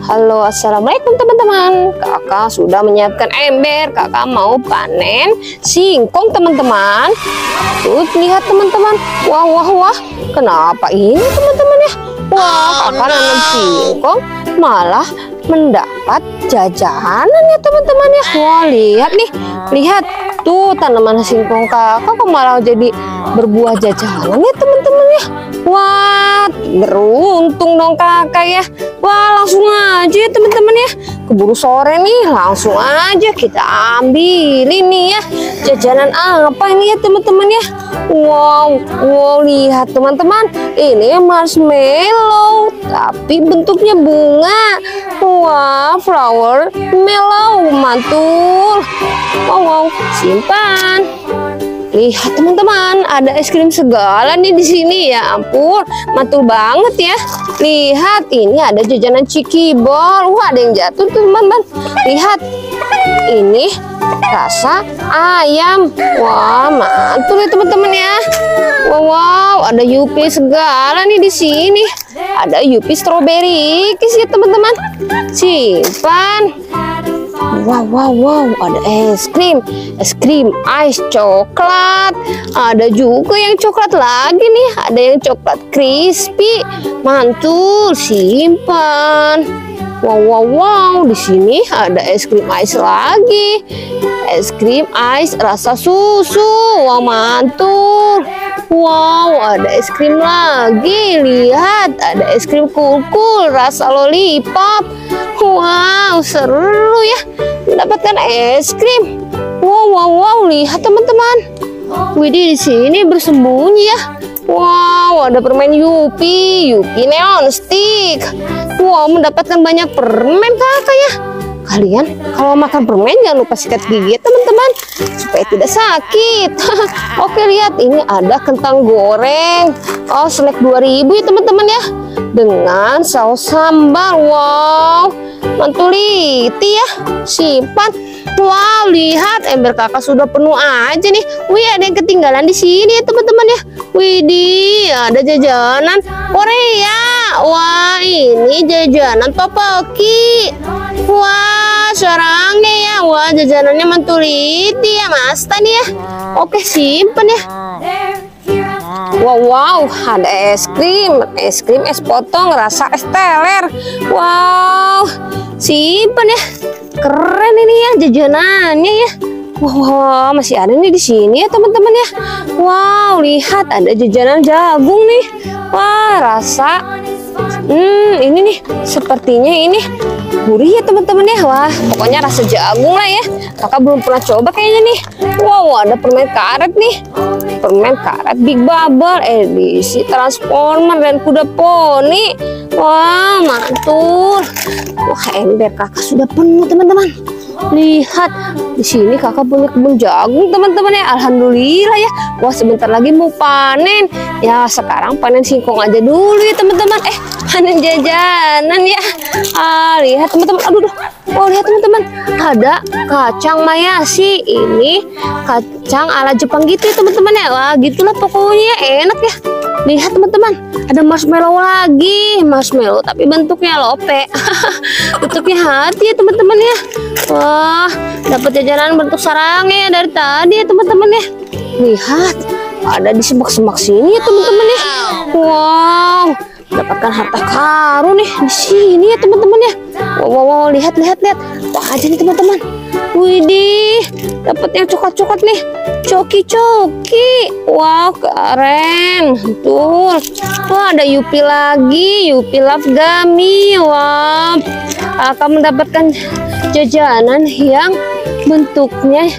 Halo, assalamualaikum teman-teman. Kakak sudah menyiapkan ember. Kakak mau panen singkong teman-teman. Tuh lihat teman-teman. Wah wah wah. Kenapa ini teman-teman ya? Wah, kakak nanam singkong malah mendapat jajanan ya teman-teman ya. Wah, lihat nih. Lihat tuh tanaman singkong kakak kok malah jadi berbuah jajanan ya teman-teman ya. Wah, beruntung dong kakak ya. Wah, langsung aja ya teman-teman ya. Keburu sore nih, langsung aja kita ambil ini ya. Jajanan apa ini ya teman-teman ya? Wow, wow, lihat teman-teman. Ini marshmallow, tapi bentuknya bunga. Wah, flower mellow, mantul. Wow, wow, simpan. Lihat teman-teman, ada es krim segala nih di sini ya ampun, mantul banget ya. Lihat, ini ada jajanan cikibol. Wah, ada yang jatuh teman-teman. Lihat, ini rasa ayam. Wah, mantul ya teman-teman ya. Wow, wow, ada Yupi segala nih di sini. Ada Yupi strawberry kis ya teman-teman. Simpan. Wow, wow, wow, ada es krim ice coklat. Ada juga yang coklat lagi nih, ada yang coklat crispy. Mantul, simpan. Wow, wow, wow, di sini ada es krim ice lagi. Es krim ice rasa susu. Wow, mantul. Wow, ada es krim lagi. Lihat, ada es krim kul-kul rasa lollipop. Wow, seru ya mendapatkan es krim. Wow, wow, wow, lihat teman-teman. Widih, di sini bersembunyi ya. Wow, ada permen Yupi neon stick. Wow, mendapatkan banyak permen kakak ya. Kalian kalau makan permen jangan lupa sikat gigi teman-teman, supaya tidak sakit. Oke, lihat ini ada kentang goreng. Oh, snack 2000 ya teman-teman ya. Dengan saus sambal. Wow, mantuliti ya. Simpan. Wow, lihat ember kakak sudah penuh aja nih. Wih, ada yang ketinggalan di sini ya teman-teman ya. Widih, ada jajanan Korea. Wah, ini jajanan topoki. Wah, sarangnya ya. Wah, jajanannya mantuliti ya, Masta nih ya. Oke, simpen ya. Wow, wow, ada es krim es potong rasa es teler. Wow, simpen ya. Keren ini ya jajanannya ya. Wow, masih ada nih di sini ya teman-teman ya. Wow, lihat ada jajanan jagung nih. Wah, rasa ini nih sepertinya ini gurih ya teman-teman ya. Wah, pokoknya rasa jagung lah ya. Kakak belum pernah coba kayaknya nih. Wow, ada permen karet nih. Permen karet Big Bubble edisi Transformer dan kuda poni. Wah, mantul. Wah, ember kakak sudah penuh teman-teman. Lihat, di sini kakak punya kebun jagung teman-teman ya. Alhamdulillah ya. Wah, sebentar lagi mau panen. Ya, sekarang panen singkong aja dulu ya teman-teman. Panen jajanan ya. Lihat teman-teman. Aduh, wow, lihat teman-teman. Ada kacang mayashi. Ini kacang ala Jepang gitu ya teman-teman ya. Wah, gitulah pokoknya enak ya. Lihat teman-teman, ada marshmallow lagi. Marshmallow tapi bentuknya lope. Bentuknya hati ya teman-teman ya. Wah, dapat jajanan bentuk sarangnya dari tadi ya teman-teman ya. Lihat, ada di semak-semak sini ya teman-teman ya. Wow, dapatkan harta karun nih di sini ya teman-teman ya. Wow, lihat. Wah, aja nih teman-teman. Widih, dapat yang coklat-coklat nih. Coki. Wow, keren. Betul. Wah, ada Yupi lagi. Yupi Love Gummy. Wow, akan mendapatkan jajanan yang bentuknya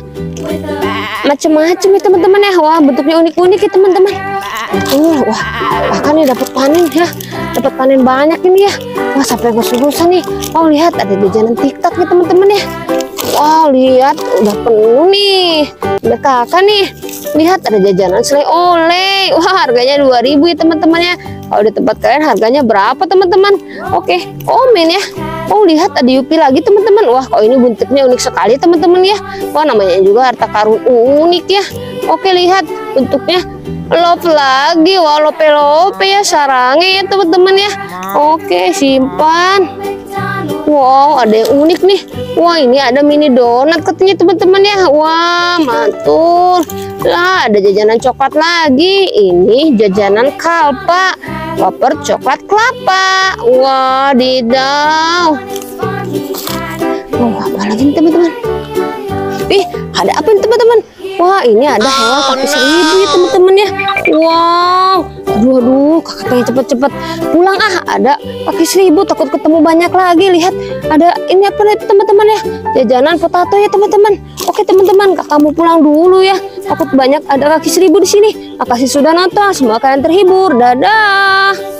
macam-macam ya teman-teman ya. Wah, bentuknya unik-unik ya teman-teman. Wah, bahkan nih dapat panen ya. Dapat panen banyak ini ya. Wah, sampai ngos-ngosan nih. Oh, lihat ada jajanan TikTok nih teman-teman ya. Wow, lihat udah penuh nih. Udah kakak nih. Lihat ada jajanan selai oleh. Wah, harganya 2000 ya teman-teman ya. Kalau di tempat kalian harganya berapa teman-teman? Oke, komen ya. Oh, lihat ada Yupi lagi teman-teman. Wah, kok ini bentuknya unik sekali teman-teman ya. Wah, namanya juga harta karun unik ya. Oke, lihat bentuknya love lagi. Wah, lope ya sarangnya ya teman-teman ya. Oke, simpan. Wow, ada yang unik nih. Wah, ini ada mini donat katanya teman-teman ya. Wah, mantul. Lah, ada jajanan coklat lagi. Ini jajanan Kalpa, wafer coklat kelapa. Wah, didaw. Oh, apa lagi nih teman-teman? Ih, ada apa nih teman-teman? Wah, ini ada hewan kaki seribu ya teman-teman ya. Wow, aduh, kakak pengen cepet-cepet pulang ah. Ada kaki seribu, takut ketemu banyak lagi. Lihat, ada ini apa nih teman-teman ya? Jajanan potato ya teman-teman. Oke teman-teman, kakak mau pulang dulu ya. Takut banyak ada kaki seribu di sini. Makasih sudah nonton, semoga kalian terhibur. Dadah.